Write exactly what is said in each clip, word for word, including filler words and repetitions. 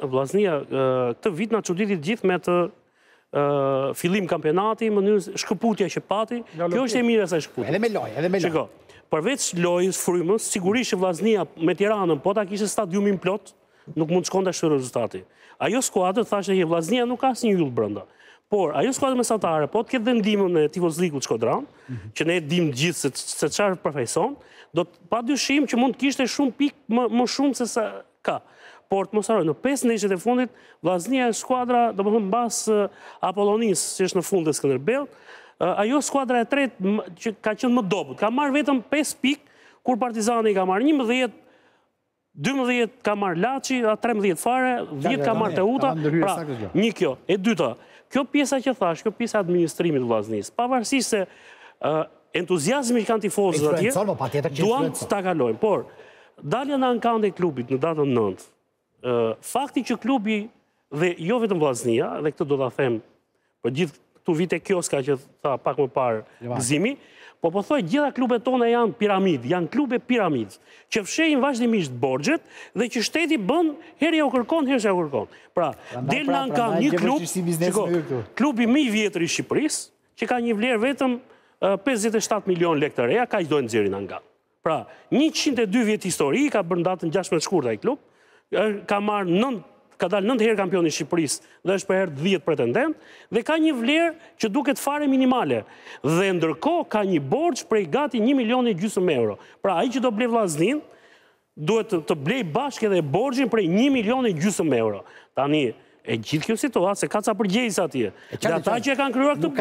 Vllaznia, këtë vit na çuditi gjithë me të fillim kampionati, mënyrë shkëputja që pati. Kjo është e mirë asaj shkëputje. Edhe me lojë, edhe me lojë. Shiko, përveç lojës, frymës, sigurisht që Vllaznia me Tiranën, po ta kishte stadiumin plot, nuk mund të shkonte ashtu rezultati. Ajo skuadër thashë që Vllaznia nuk ka asnjë yll brenda. Por ajo skuadër mesatare, po të ketë dhe ndihmën e tifozlikut Shkodran, që ne e dimë gjithë se çfarë përfaqëson, do të padyshim që mund të kishte shumë pikë më, më shumë se sa ka. Por të mos harroj, në pesë ndeshjet e fundit, Vllaznia është skuadra, domethënë mbas Apollonis, që është në fund të Skënderbeut, ajo skuadra e tretë që ka qenë më dobët. Ka marrë vetëm pesë pikë, kur Partizani ka marrë njëmbëdhjetë, dymbëdhjetë ka marrë Laçi, tretëmbëdhjetë fare, dhjetë ka marrë Teuta. Pra, një kjo. E dyta, kjo pjesa që thash, kjo pjesa e administrimit të Vllaznisë, pavarësisht se entuziazmi që kanë tifozët atje, duan të ta kalojnë. Por, dalja në ankande e klubit në datën nëntë, fakti që klubi, dhe jo vetëm Vllaznia, dhe këtë do ta them për gjithë këtu vite kioska që tha pak më parë Gëzimi, po po thoj gjitha klubet tona janë piramid, janë klube piramid, që fshehin vazhdimisht borxhet dhe që shteti bën herë ja u kërkon, herë ja u kërkon. Pra, del në ankam një klub, shiko, klubi më i vjetër i Shqipërisë, që ka një vlerë vetëm pesëdhjetë e shtatë milion lekë të reja, ka që dojnë nxjerrin ankam. Pra, njëqind e dy vjet histori, ka bërë datën gjashtëdhjetë shkurtë ai klub, ka marrë nëntë ka dalë nëntë herë kampioni i Shqipërisë dhe është për herë dhjetë pretendent, dhe ka një vlerë që duket fare minimale. Dhe ndërkohë ka një borxh prej gati një milion e gjysmë euro. Pra, ai që do blej Vllaznin, duhet të blej bashkë edhe borxhin prej një milion e gjysmë euro. Tani, e gjithë kjo situatë, se ka ca përgjegjësi atje. Dhe ata që e kanë krijuar këtë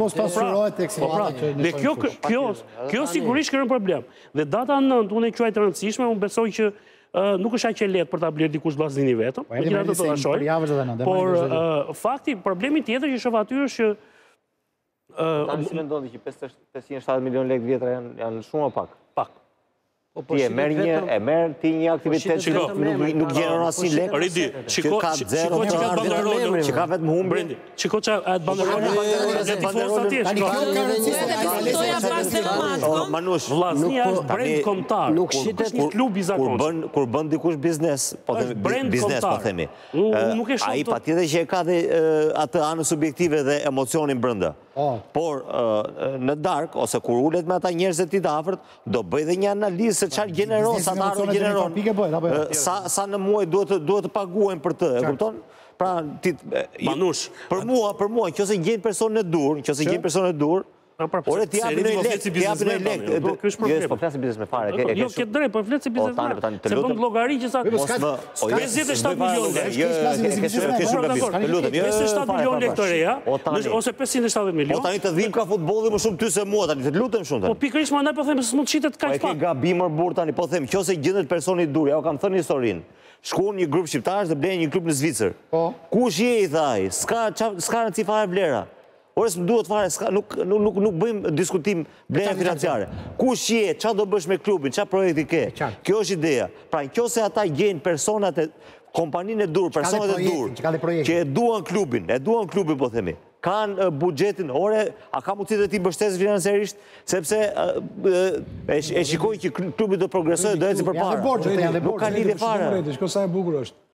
borxhin, dhe kjo sigurisht kërën problem. Dhe data nëntë, unë e quaj të rëndësishme, unë besoj që nuk është aq e lehtë për ta blerë dikush Vllaznin vetëm, megjithatë do ta shohim. Por fakti, problemi tjetër që shoh aty është që tani si mendoni që pesëqind e shtatëdhjetë milion lekë vjetra janë shumë o pak? Pak. Ti e merr një, e merr ti një aktivitet që nuk gjenon asnjë lekë. Ridi, shiko zero që ka banderolën, që ka vetëm humbje. Shiko ç'a atë banderolën e tifozëve atje. Tani kjo ka rëndësi. Manush, Vllaznia është brend kombëtar. Nuk shitet një klub i zakonshëm. Kur bën dikush biznes, po themi biznes po themi. Ai patjetër që e ka dhe atë anën subjektive dhe emocionin brenda. Por në darkë, ose kur ulet me ata njerëzit të afërt, do bëj dhe një analizë se çfarë gjeneron, sa të gjeneron, sa në muaj duhet të paguajnë për të, e kupton? Pra, Manush, për mua, për mua, nëse gjejnë personin e dur, nëse gjejnë personin e dur, ore ti japin e lekë, ti japin e lekë. Jo, po flas biznes me fare. Jo, ke drejt, po flet si biznesmen. Se bën llogari që sa pesëdhjetë e shtatë milion lekë. Jo, të lutem, jo. pesëdhjetë e shtatë milion lekë të reja, ose pesëqind e shtatëdhjetë milion. Po tani të dhim ka futbolli më shumë ty se mua tani, të lutem shumë tani. Po pikërisht më ndaj po them se s'mund shitet kaq pak. Po e ke gabimur burr tani, po them, nëse gjendet personi i dur, ja u kam thënë historinë. Shkuan një grup shqiptarësh dhe blenë një klub në Zvicër. Kush je i thaj? S'ka s'ka rëndësi fare vlera. Ore s'm duhet fare, nuk nuk bëjmë diskutim vlera financiare. Kush je, çfarë do bësh me klubin, çfarë projekti ke? Kjo është ideja. Pra nëse ata gjejnë personat e kompaninë e dur, personat e dur, që e duan klubin, e duan klubin po themi, kanë buxhetin, ore, a ka mundësi të ti mbështesë financiarisht, sepse e shikoj që klubi do progresojë, do ecë përpara. Nuk ka lidhje fare. Shko sa e bukur është.